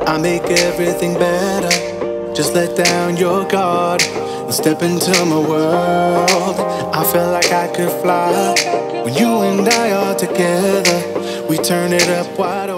I make everything better. Just let down your guard and step into my world. I feel like I could fly when you and I are together. We turn it up wide open.